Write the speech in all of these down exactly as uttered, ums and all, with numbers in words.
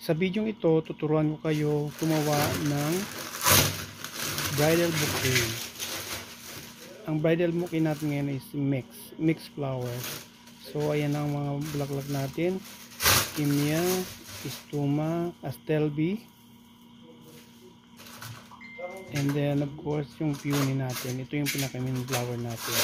Sa video ito, tuturuan ko kayo gumawa ng bridal bouquet. Ang bridal bouquet natin ngayon is mix, mixed flowers. So ayan ang mga bulaklak natin. Kimia, Istuma, Astelbi. And then of course yung peony natin. Ito yung pinaka-main flower natin.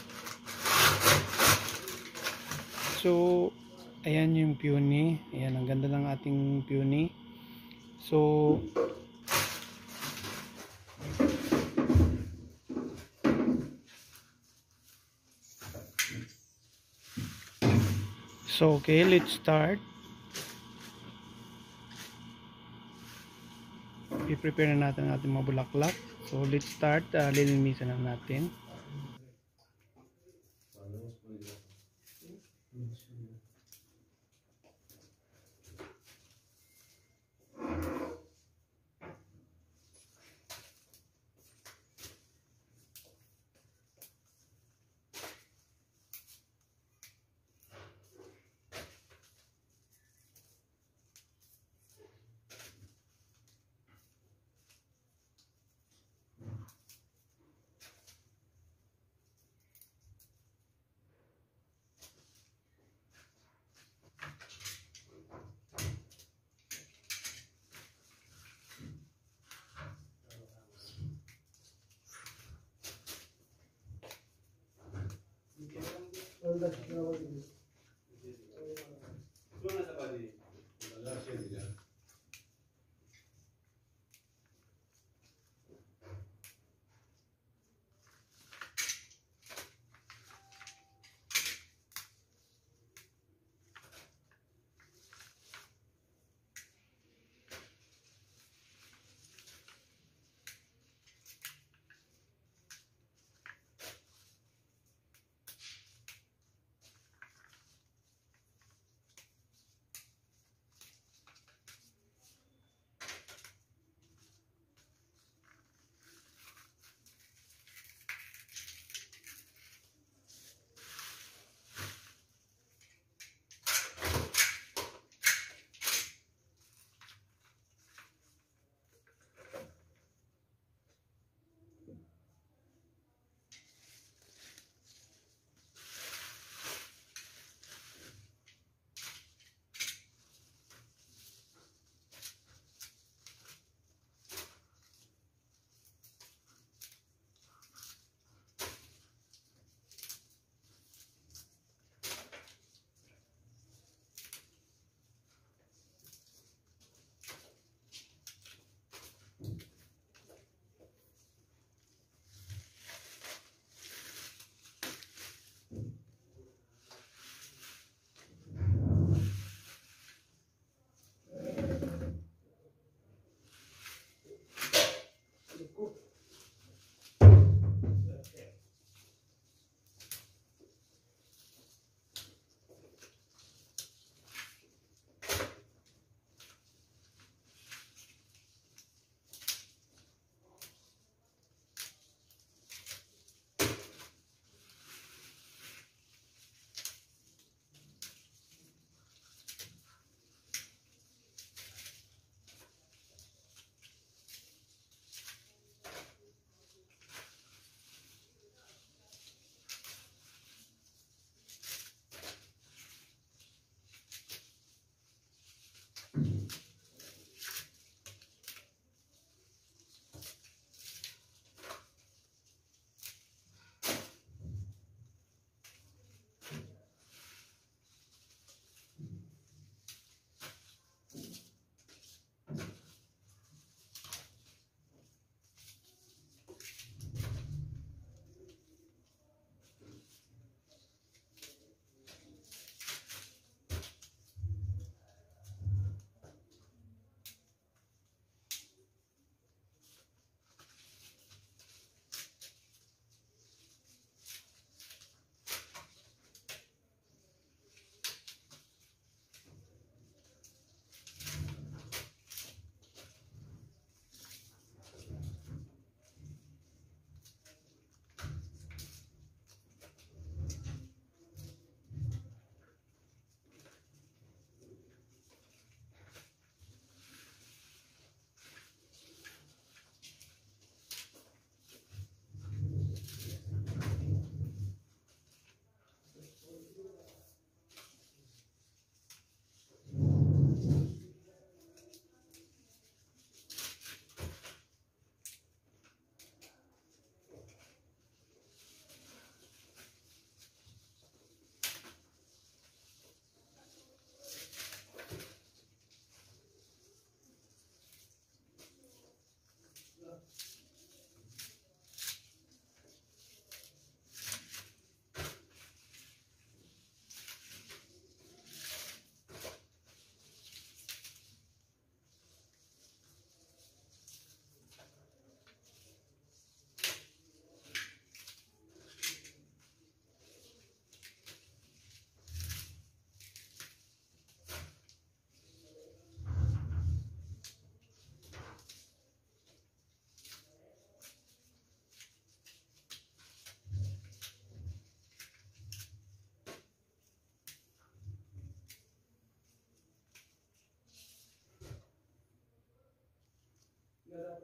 So ayan yung peony. Ayan, ang ganda ng ating peony. So So okay, let's start. I-prepare na natin ang ating mga bulaklak. So let's start. Uh, lilinisan na natin.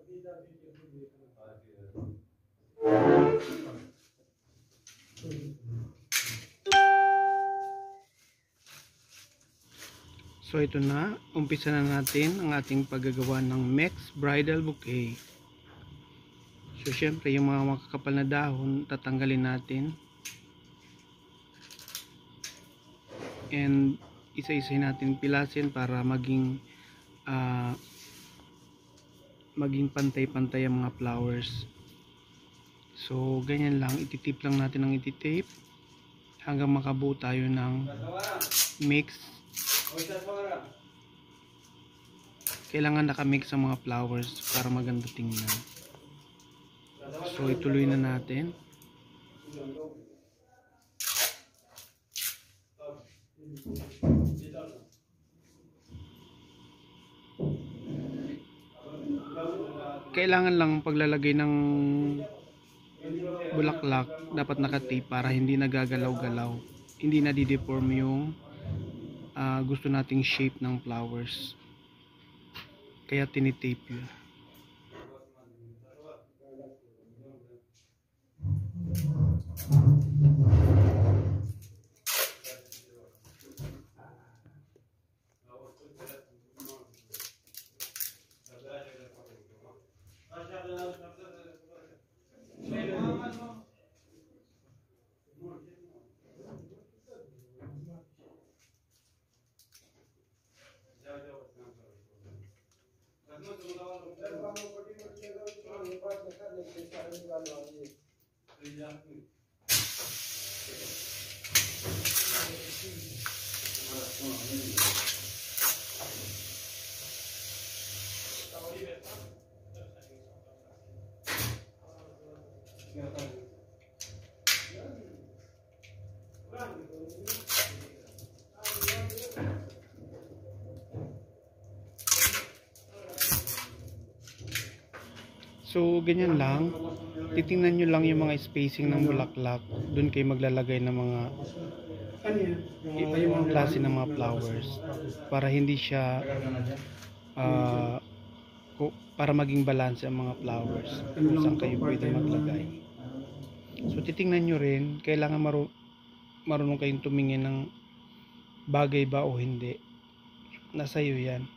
So ito na, umpisa na natin ang ating paggagawa ng Mex Bridal Bouquet. So syempre yung mga makakapal na dahon tatanggalin natin. And isa-isa natin pilasin para maging uh, maging pantay-pantay ang mga flowers. So ganyan lang, ititip lang natin ang ititape hanggang makabuo tayo ng mix. Kailangan nakamix ang mga flowers para maganda tingnan. So ituloy na natin. Kailangan lang paglalagay ng bulaklak dapat nakatape para hindi nagagalaw-galaw, hindi nadideform yung uh, gusto nating shape ng flowers, kaya tinitape yun. So ganyan lang, titingnan nyo lang yung mga spacing ng bulaklak, dun kayo maglalagay ng mga ibang klase ng mga flowers para hindi siya uh, para maging balance ang mga flowers kung saan kayo pwede maglagay. So titingnan nyo rin, kailangan maru marunong kayong tumingin ng bagay ba o hindi, nasa iyo yan.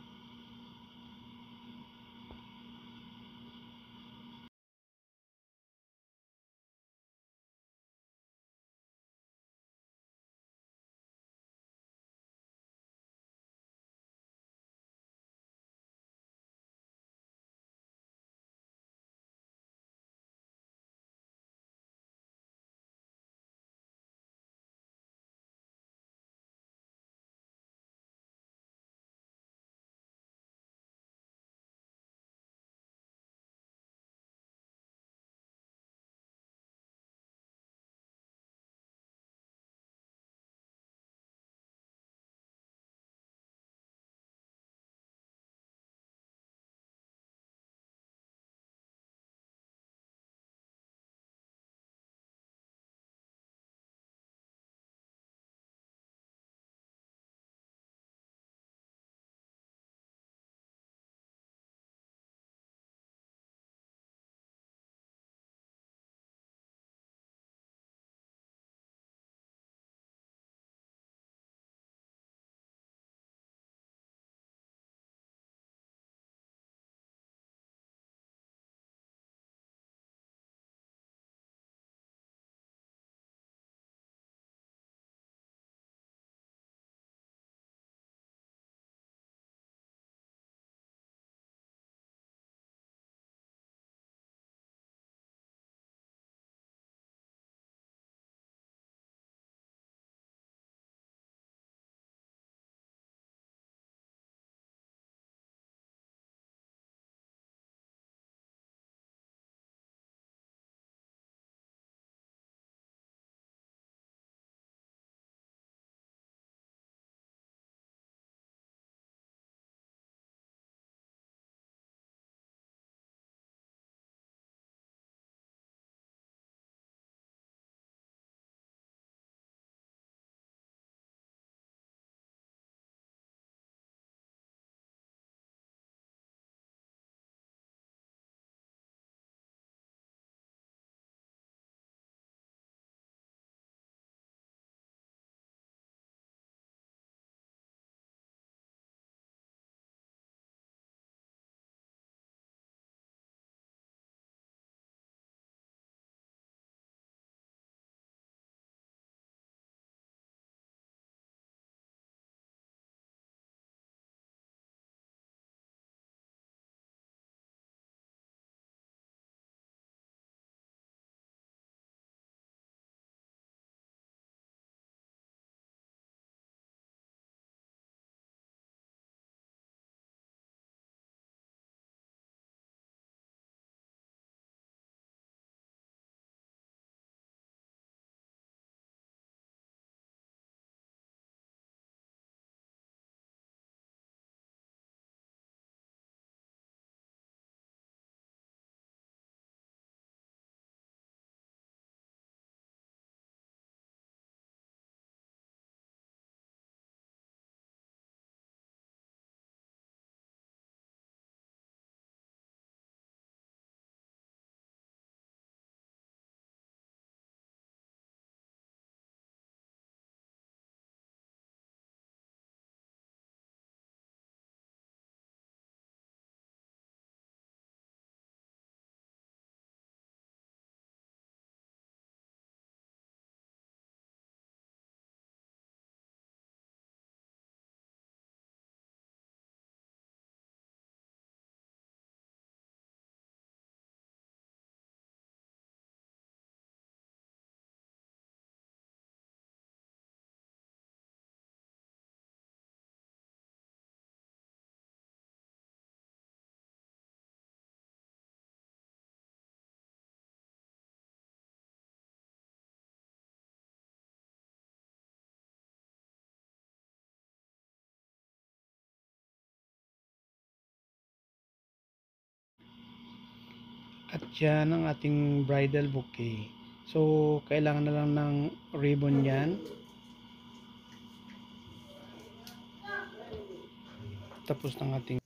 At yan ang ating bridal bouquet. So, kailangan na lang ng ribbon yan. Tapos ng ating